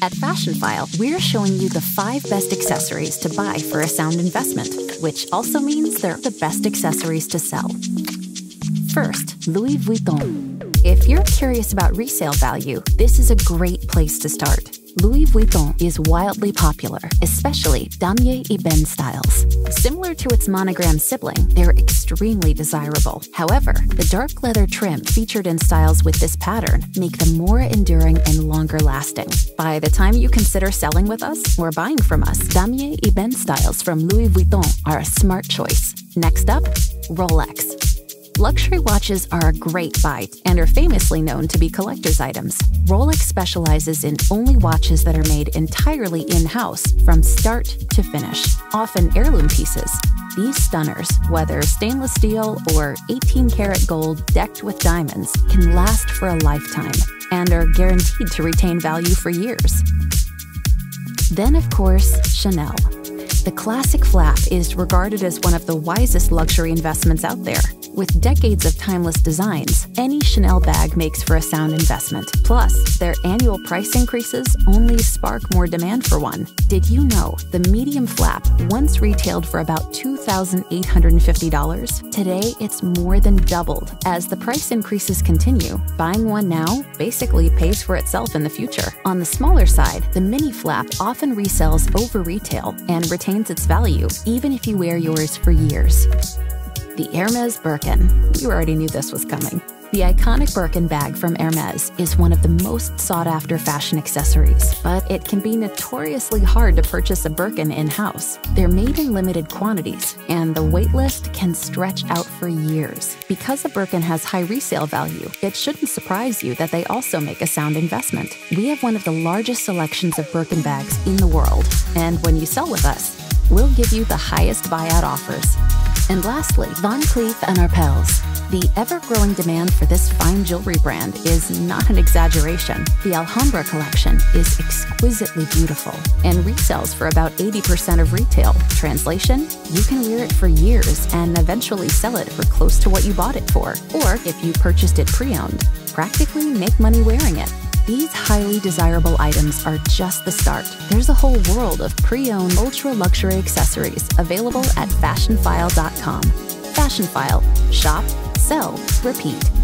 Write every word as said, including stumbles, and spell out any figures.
At Fashionphile, we're showing you the five best accessories to buy for a sound investment, which also means they're the best accessories to sell. First, Louis Vuitton. If you're curious about resale value, this is a great place to start. Louis Vuitton is wildly popular, especially damier ébène styles. Similar to its monogram sibling, they're extremely desirable. However, the dark leather trim featured in styles with this pattern make them more enduring and longer lasting. By the time you consider selling with us or buying from us, damier ébène styles from Louis Vuitton are a smart choice. Next up, Rolex. Luxury watches are a great buy and are famously known to be collector's items. Rolex specializes in only watches that are made entirely in-house from start to finish, often heirloom pieces. These stunners, whether stainless steel or eighteen karat gold decked with diamonds, can last for a lifetime and are guaranteed to retain value for years. Then, of course, Chanel. The classic flap is regarded as one of the wisest luxury investments out there. With decades of timeless designs, any Chanel bag makes for a sound investment. Plus, their annual price increases only spark more demand for one. Did you know the medium flap once retailed for about two thousand eight hundred fifty dollars? Today, it's more than doubled. As the price increases continue, buying one now basically pays for itself in the future. On the smaller side, the mini flap often resells over retail and retains its value, even if you wear yours for years. The Hermès Birkin. You already knew this was coming. The iconic Birkin bag from Hermès is one of the most sought-after fashion accessories, but it can be notoriously hard to purchase a Birkin in-house. They're made in limited quantities, and the waitlist can stretch out for years. Because a Birkin has high resale value, it shouldn't surprise you that they also make a sound investment. We have one of the largest selections of Birkin bags in the world, and when you sell with us, we'll give you the highest buyout offers. And lastly, Van Cleef and Arpels. The ever-growing demand for this fine jewelry brand is not an exaggeration. The Alhambra collection is exquisitely beautiful and resells for about eighty percent of retail. Translation, you can wear it for years and eventually sell it for close to what you bought it for. Or if you purchased it pre-owned, practically make money wearing it. These highly desirable items are just the start. There's a whole world of pre-owned ultra-luxury accessories available at fashionphile dot com. Fashionphile. Shop, sell, repeat.